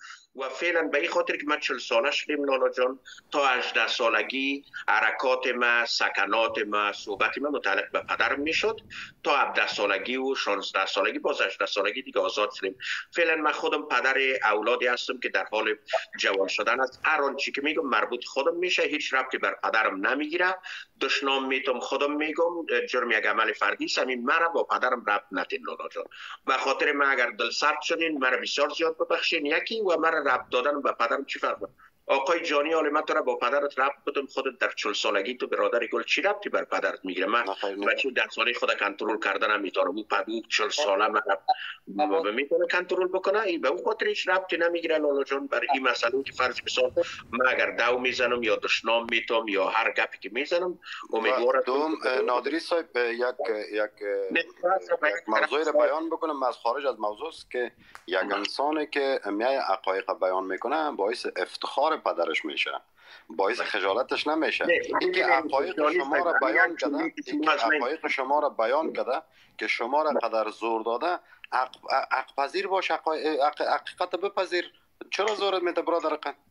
و فعلا به این خاطر که من 40 ساله شدیم لالا جان، تا 18 سالگی حرکات ما، سکنات ما، صحبت ما متعلق به پدرم میشد. تا 17 سالگی و 16 سالگی، باز 18 سالگی دیگه آزاد شدیم. فعلا من خودم پدر اولادی هستم که در حال جوان شدن است. هر آنچه که میگم مربوط خودم میشه، هیچ ربطی بر پدرم نمیگیره. دشنام میتم خودم میگم، جرم یک عمل فردی است. همین مرا با پدرم ربط ندین لالا جان. به خاطر من اگر دل سرد شدین مرا بسیار زیاد ببخشین. یکی و مرا ربط دادن به پدرم چی فرق داره؟ آقای جانی حال من تو را با پدرت ربط بدم، خودت در 40 سالگی تو برادر گل چی ربطی بر پدرت میگیره؟ من بچه 10 ساله خود کنترل کردن نمیتونه، او پدو 40 ساله من میتونه کنترل بکنه. این به اون خاطر هیچ ربطی نمیگیره لالا جان. بر این مسئله که فرض بسار من اگر دو میزنم یا دشنام میتم یا هر گپی که میزنم، امیدوارم دوم نادری صاحب یک موضوعی را بیان بکنم از خارج از موضوع است که یک انسانی که میای حقایق بیان میکنه باعث افتخار پدرش میشه، باعث خجالتش نمیشه. اینکه حقایق شما را بیان کرده، اینکه حقایق شما را بیان کرده که شما را قدر زور داده، حق پذیر باش، حقیقت بپذیر. چرا زورت میده برادر؟